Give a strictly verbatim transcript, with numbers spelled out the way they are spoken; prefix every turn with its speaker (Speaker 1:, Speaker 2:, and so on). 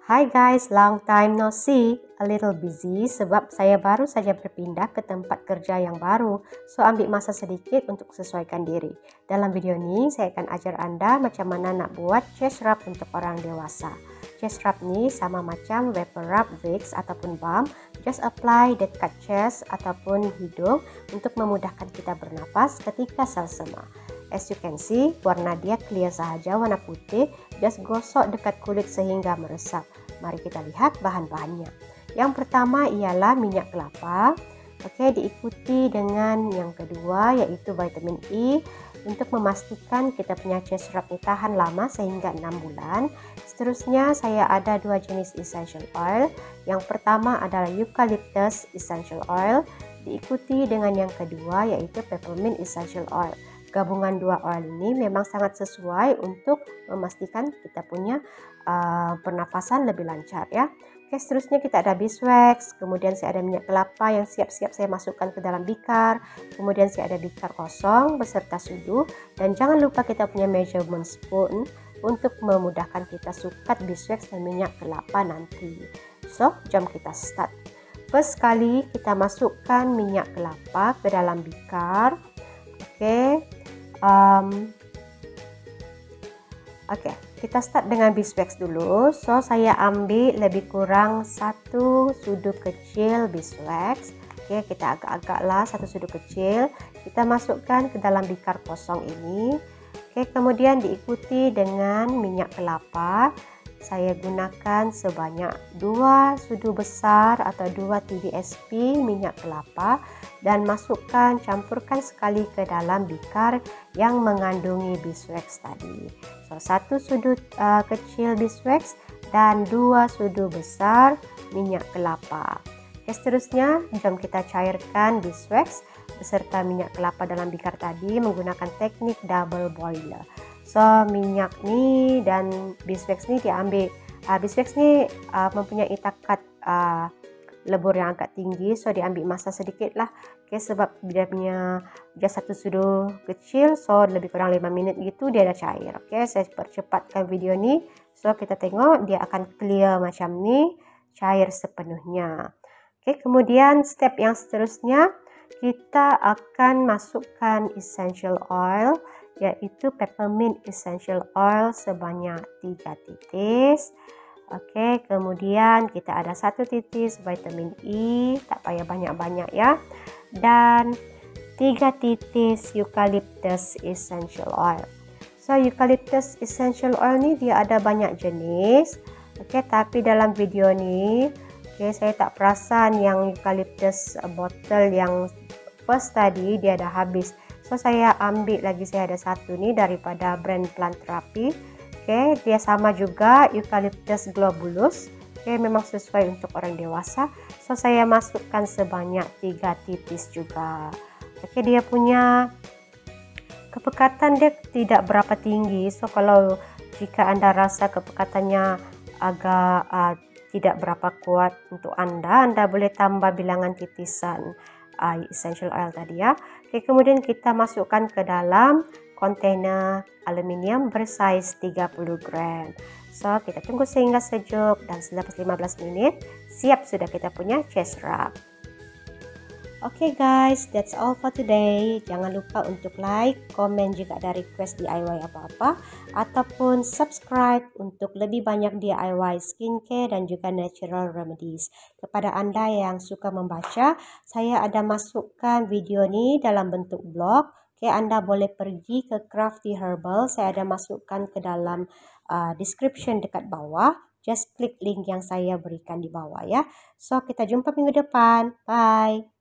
Speaker 1: Hai guys, long time no see. A little busy sebab saya baru saja berpindah ke tempat kerja yang baru. So ambil masa sedikit untuk sesuaikan diri. Dalam video ini saya akan ajar Anda macam mana nak buat chest rub untuk orang dewasa. Chest rub ni sama macam vapor rub, Vicks ataupun balm. Just apply dekat chest ataupun hidung untuk memudahkan kita bernafas ketika selsema. As you can see, warna dia clear sahaja, warna putih. Just gosok dekat kulit sehingga meresap. Mari kita lihat bahan-bahannya. Yang pertama ialah minyak kelapa. Oke, diikuti dengan yang kedua yaitu vitamin E untuk memastikan kita punya chest rub tahan lama sehingga enam bulan. Seterusnya saya ada dua jenis essential oil. Yang pertama adalah eucalyptus essential oil, diikuti dengan yang kedua yaitu peppermint essential oil. Gabungan dua oil ini memang sangat sesuai untuk memastikan kita punya uh, pernafasan lebih lancar ya. Oke, seterusnya kita ada beeswax, kemudian saya ada minyak kelapa yang siap-siap saya masukkan ke dalam bikar, kemudian saya ada bikar kosong beserta sudu, dan jangan lupa kita punya measurement spoon untuk memudahkan kita sukat beeswax dan minyak kelapa nanti. So, jom kita start. First sekali kita masukkan minyak kelapa ke dalam bikar. Oke. Um, Oke, okay, kita start dengan beeswax dulu. So saya ambil lebih kurang satu sudu kecil beeswax. Oke, okay, kita agak-agak lah satu sudu kecil. Kita masukkan ke dalam bikar kosong ini. Oke, okay, kemudian diikuti dengan minyak kelapa. Saya gunakan sebanyak dua sudu besar atau dua T B S P minyak kelapa dan masukkan, campurkan sekali ke dalam bikar yang mengandungi beeswax tadi. So, satu sudu uh, kecil beeswax dan dua sudu besar minyak kelapa. Oke, seterusnya jom kita cairkan beeswax beserta minyak kelapa dalam bikar tadi menggunakan teknik double boiler. So minyak ni dan beeswax ni diambil, uh, beeswax ni uh, mempunyai takat uh, lebur yang agak tinggi, so diambil masa sedikit lah. Okay, sebab dia punya dia satu sudu kecil, so lebih kurang lima minit gitu dia dah cair. Okay, saya percepatkan video ni, so kita tengok dia akan clear macam ni, cair sepenuhnya. Okay, kemudian step yang seterusnya kita akan masukkan essential oil, yaitu peppermint essential oil sebanyak tiga titis. Oke, kemudian kita ada satu titis vitamin E, tak payah banyak-banyak ya. Dan tiga titis eucalyptus essential oil. So eucalyptus essential oil ni dia ada banyak jenis. Oke, tapi dalam video ni oke, saya tak perasan yang eucalyptus botol yang first tadi dia dah habis. So saya ambil lagi, saya ada satu ni daripada brand Plant Therapy. Oke, dia sama juga Eucalyptus globulus. Oke, memang sesuai untuk orang dewasa. So saya masukkan sebanyak tiga titis juga. Oke, dia punya kepekatan dia tidak berapa tinggi. So kalau jika Anda rasa kepekatannya agak uh, tidak berapa kuat untuk Anda, Anda boleh tambah bilangan titisan uh, essential oil tadi ya. Oke, kemudian kita masukkan ke dalam kontainer aluminium bersaiz tiga puluh gram. So kita tunggu sehingga sejuk dan selepas lima belas menit siap sudah kita punya chest rub. Oke okay guys, that's all for today. Jangan lupa untuk like, komen jika ada request D I Y apa-apa, ataupun subscribe untuk lebih banyak D I Y skincare dan juga natural remedies. Kepada Anda yang suka membaca, saya ada masukkan video ini dalam bentuk blog. Oke, okay, Anda boleh pergi ke Crafty Herbal. Saya ada masukkan ke dalam uh, description dekat bawah. Just klik link yang saya berikan di bawah ya. So, kita jumpa minggu depan. Bye!